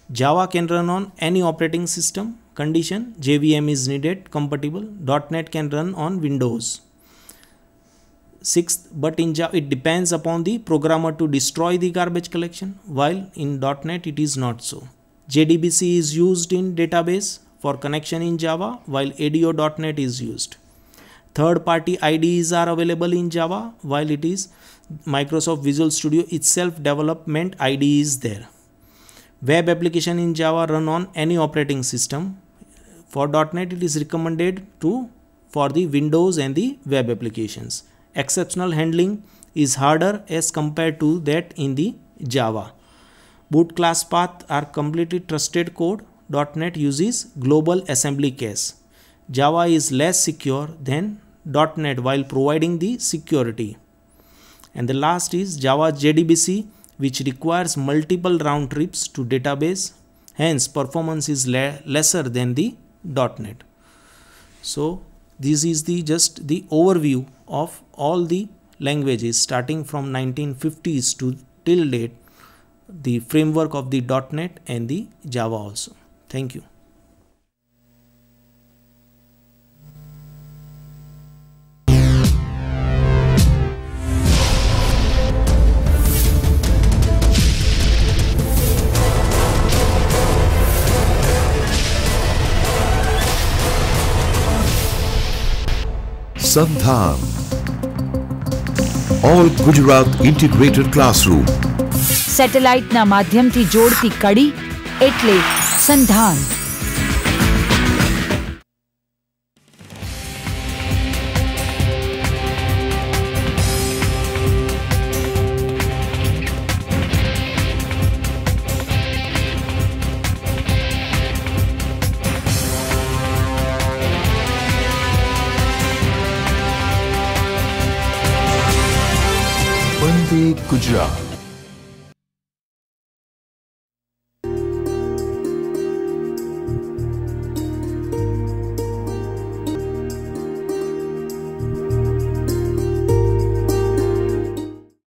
Java can run on any operating system. Condition: JVM is needed, compatible. .NET can run on Windows. Sixth, but in Java it depends upon the programmer to destroy the garbage collection, while in .NET it is not so. JDBC is used in database for connection in Java, while ADO.NET is used. Third-party IDEs are available in Java, while it is Microsoft Visual Studio itself development IDE is there. Web application in Java run on any operating system. For .NET it is recommended for the Windows and the web applications. Exceptional handling is harder as compared to that in the Java. Boot class path are completely trusted code. .NET uses global assembly case. Java is less secure than .NET while providing the security. And the last is Java JDBC, which requires multiple round trips to database. Hence, performance is lesser than the .NET. So, this is just the overview of all the languages starting from 1950s to till date, the framework of the .NET and the Java also. Thank you. Sandhan, All Gujarat Integrated Classroom. Satellite ના માધ્યમથી જોડતી કડી એટલે સંધાન. Vande Gujarat.